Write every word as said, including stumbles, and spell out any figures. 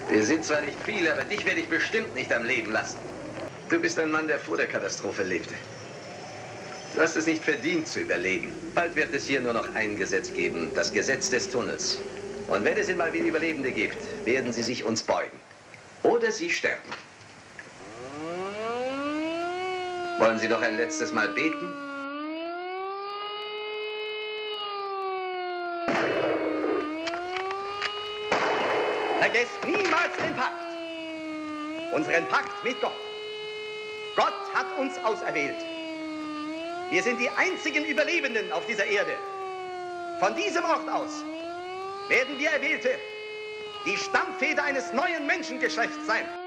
Wir sind zwar nicht viele, aber dich werde ich bestimmt nicht am Leben lassen. Du bist ein Mann, der vor der Katastrophe lebte. Du hast es nicht verdient zu überleben. Bald wird es hier nur noch ein Gesetz geben, das Gesetz des Tunnels. Und wenn es einmal wieder Überlebende gibt, werden sie sich uns beugen. Oder sie sterben. Wollen Sie noch ein letztes Mal beten? Vergesst niemals den Pakt. Unseren Pakt mit Gott. Gott hat uns auserwählt. Wir sind die einzigen Überlebenden auf dieser Erde. Von diesem Ort aus werden wir Erwählte die Stammväter eines neuen Menschengeschlechts sein.